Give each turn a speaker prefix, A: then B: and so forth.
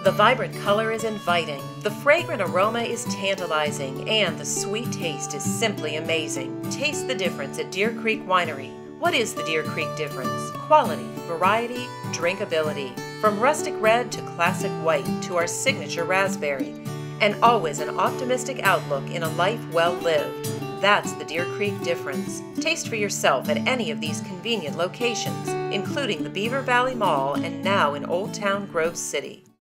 A: The vibrant color is inviting, the fragrant aroma is tantalizing, and the sweet taste is simply amazing. Taste the difference at Deer Creek Winery. What is the Deer Creek difference? Quality, variety, drinkability. From rustic red to classic white to our signature raspberry. And always an optimistic outlook in a life well lived. That's the Deer Creek difference. Taste for yourself at any of these convenient locations, including the Beaver Valley Mall and now in Old Town Grove City.